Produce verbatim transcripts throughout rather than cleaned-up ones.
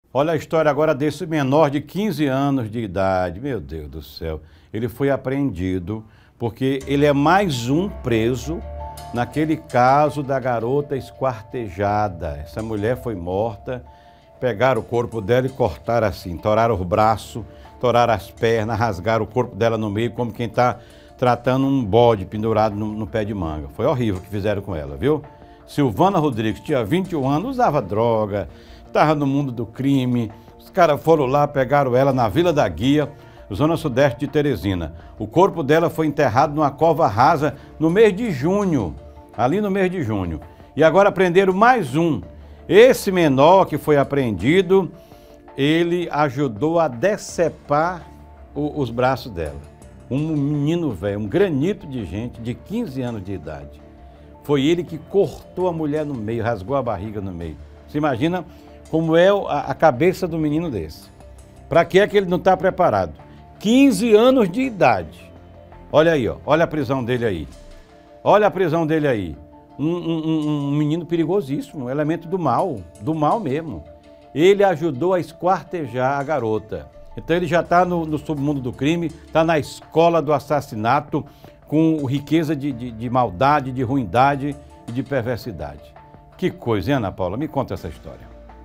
Olha a história agora desse menor de quinze anos de idade. Meu Deus do céu. Ele foi apreendido porque ele é mais um preso naquele caso da garota esquartejada. Essa mulher foi morta, pegaram o corpo dela e cortaram assim, toraram o braço, toraram as pernas, rasgaram o corpo dela no meio, como quem está tratando um bode pendurado no, no pé de manga. Foi horrível o que fizeram com ela, viu? Silvana Rodrigues tinha vinte e um anos, usava droga, estava no mundo do crime. Os caras foram lá, pegaram ela na Vila da Guia, zona sudeste de Teresina. O corpo dela foi enterrado numa cova rasa no mês de junho, ali no mês de junho. E agora prenderam mais um. Esse menor que foi apreendido, ele ajudou a decepar o, os braços dela. Um menino velho, um granito de gente de quinze anos de idade. Foi ele que cortou a mulher no meio, rasgou a barriga no meio. Você imagina como é a, a cabeça do menino desse? Para que é que ele não está preparado? quinze anos de idade. Olha aí, ó, olha a prisão dele aí. Olha a prisão dele aí. Um, um, um menino perigosíssimo, um elemento do mal, do mal mesmo. Ele ajudou a esquartejar a garota. Então ele já está no, no submundo do crime, está na escola do assassinato, com riqueza de, de, de maldade, de ruindade e de perversidade. Que coisa, hein, Ana Paula? Me conta essa história.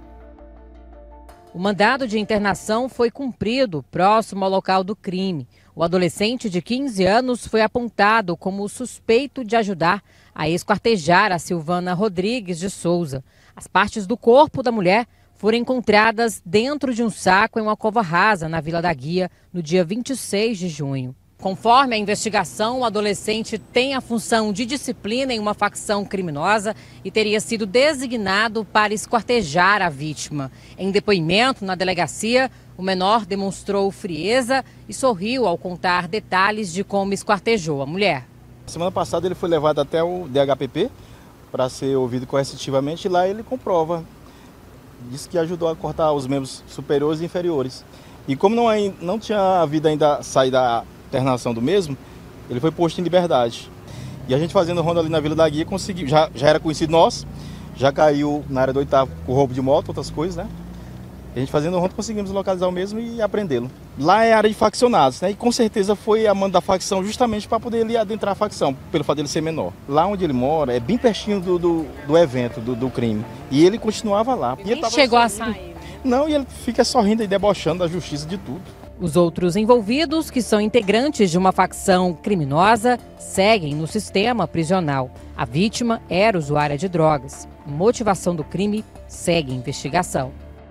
O mandado de internação foi cumprido próximo ao local do crime. O adolescente de quinze anos foi apontado como suspeito de ajudar a esquartejar a Silvana Rodrigues de Souza. As partes do corpo da mulher foram encontradas dentro de um saco em uma cova rasa na Vila da Guia no dia vinte e seis de junho. Conforme a investigação, o adolescente tem a função de disciplina em uma facção criminosa e teria sido designado para esquartejar a vítima. Em depoimento na delegacia, o menor demonstrou frieza e sorriu ao contar detalhes de como esquartejou a mulher. Semana passada ele foi levado até o D H P P para ser ouvido coercitivamente e lá ele comprova. Disse que ajudou a cortar os membros superiores e inferiores. E como não, não tinha havido ainda saída da internação do mesmo, ele foi posto em liberdade. E a gente fazendo ronda ali na Vila da Guia, conseguiu, já, já era conhecido nós, já caiu na área do oitavo com roubo de moto, outras coisas, né? E a gente fazendo ronda conseguimos localizar o mesmo e apreendê-lo. Lá é a área de faccionados, né? E com certeza foi a mão da facção justamente para poder ele adentrar a facção, pelo fato dele ser menor. Lá onde ele mora é bem pertinho do, do, do evento, do, do crime. E ele continuava lá. E ele chegou a sair? Não, e ele fica sorrindo e debochando da justiça de tudo. Os outros envolvidos, que são integrantes de uma facção criminosa, seguem no sistema prisional. A vítima era usuária de drogas. A motivação do crime segue a investigação.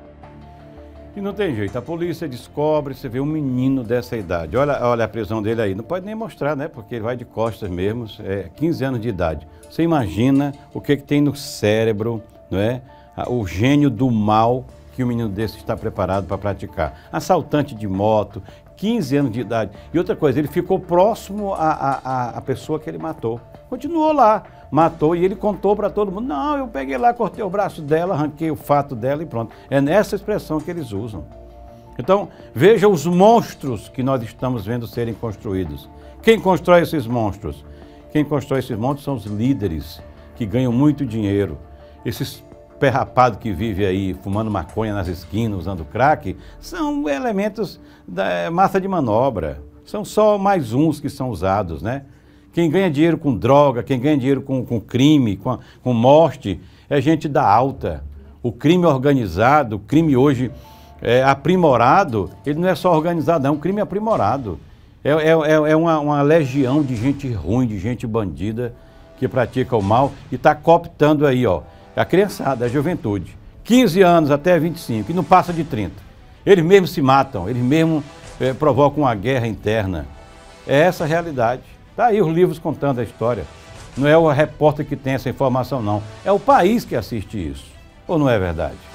E não tem jeito, a polícia descobre, você vê um menino dessa idade. Olha, olha a prisão dele aí, não pode nem mostrar, né? Porque ele vai de costas mesmo, é quinze anos de idade. Você imagina o que, que tem no cérebro, não é? O gênio do mal que um menino desse está preparado para praticar. Assaltante de moto, quinze anos de idade. E outra coisa, ele ficou próximo à, à, à pessoa que ele matou. Continuou lá, matou e ele contou para todo mundo. Não, eu peguei lá, cortei o braço dela, arranquei o fato dela e pronto. É nessa expressão que eles usam. Então, veja os monstros que nós estamos vendo serem construídos. Quem constrói esses monstros? Quem constrói esses monstros são os líderes, que ganham muito dinheiro. Esses perrapado que vive aí fumando maconha nas esquinas, usando crack, são elementos da massa de manobra. São só mais uns que são usados, né? Quem ganha dinheiro com droga, quem ganha dinheiro com, com crime, com, com morte, é gente da alta. O crime organizado, o crime hoje é, aprimorado, ele não é só organizado, é um crime aprimorado. É, é, é uma, uma legião de gente ruim, de gente bandida, que pratica o mal e está cooptando aí, ó, a criançada, a juventude, quinze anos até vinte e cinco, e não passa de trinta. Eles mesmos se matam, eles mesmos é, provocam uma guerra interna. É essa a realidade. Está aí os livros contando a história. Não é o repórter que tem essa informação, não. É o país que assiste isso. Ou não é verdade?